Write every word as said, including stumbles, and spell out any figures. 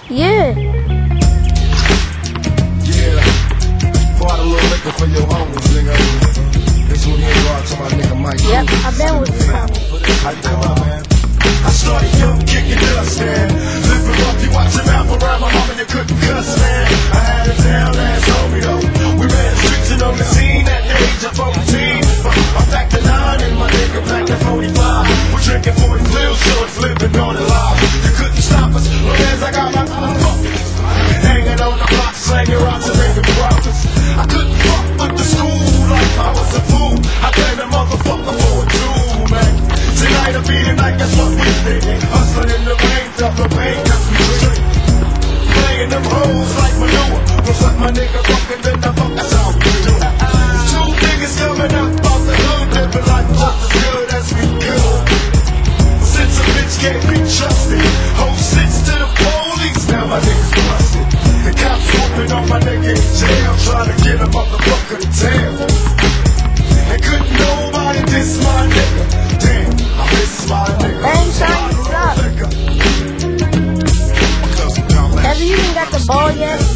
Yeah. Yeah. Bought a little liquor for your homies, nigga. This one here go out to my nigga Mike. Yep, I've been with you. How you come out, man? I started young, kicking dust, man. Living rough, you watch your mouth around my mama, you couldn't cuss, man. I had a town ass homie, though. We ran the streets and on the scene at the age of fourteen. I packed the nine and my nigga packed the forty-five. We're drinking forty real shorts, living on the live. You couldn't stop us, long as I got my motherfuckers. Hanging on the block, slanging rocks and making profits. I couldn't fuck with the school like I was a fool. I blame the motherfucker for a tool, man. Tonight will be the night, that's what we thinking. Hustling in the rain, double pain, cause we drink. Playing them hoes like manure. Reflect my nigga fucking, then the fuck, that's how we do. Two niggas coming up off the hood, living life just as good as we could. Since a bitch can't be trusted, whole six to the police, now my niggas busted. The cops whooping on my nigga in jail, trying to get a motherfucker to tail. And couldn't nobody diss my nigga. Damn, I miss my nigga. Ain't trying to stop. Have you even got the ball yet?